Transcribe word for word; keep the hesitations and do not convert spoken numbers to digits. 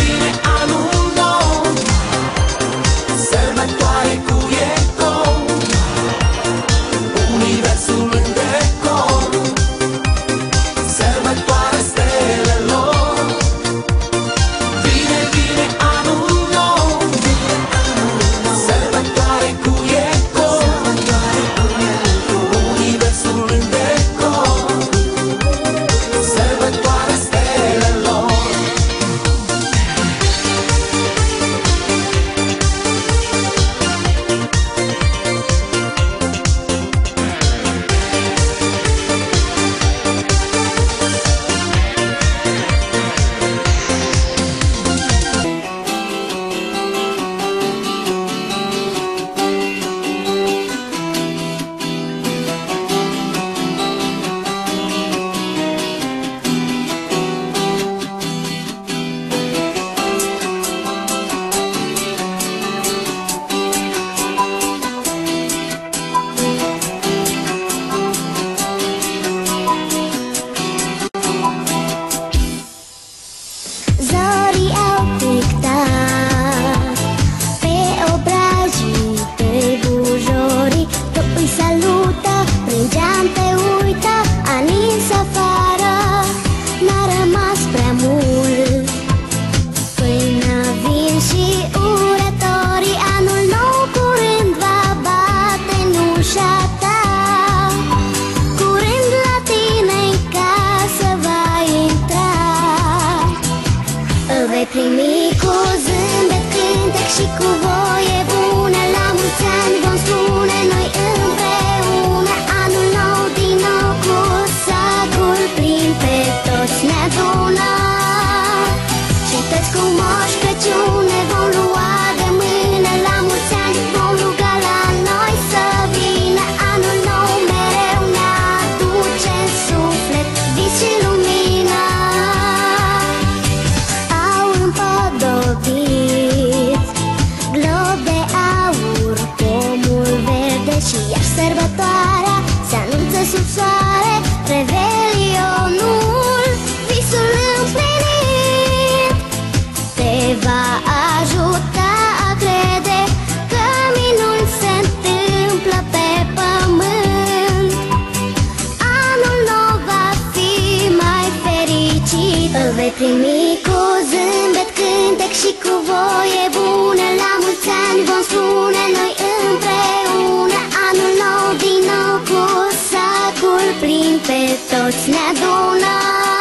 vine anul nou, sărbătoare cu ecou, universul în decor, sărbătoare stelelor. Vine, vine anul nou, sărbătoare cu ecou, universul în decor, sărbătoare stelelor. Zorii au pictat pe obrajii tăi bujorii, tu îi salută prin geam, te uită, ani-s afară, n-a rămas prea mult până vin și urătorii. Anul nou curând va bate în ușa ta, curând la tine-n casă va intra. Îl vei primi cu zâmbet, cântec și cu voie bună. La mulți ani vom spune noi împreună, anul nou din nou cu sacul plin pe toți ne adună. Și toți cu Moș Crăciun ne vom lua de mână. La mulți ani vom ruga la noi să vină, anul nou mereu ne aduce în suflet vis și lumină. Au împodobit glob de aur pomul verde și iar sărbătoarea se anunță sub soare, revelionul, visul împlinit te va ajuta a crede că minuni se întâmplă pe pământ. Anul nou va fi mai fericit, îl vei primi cu zâmbet, cântec și cu voie bună. La mulți ani vom spune noi împreună, anul nou din nou cu sacul plin pe toți ne adună.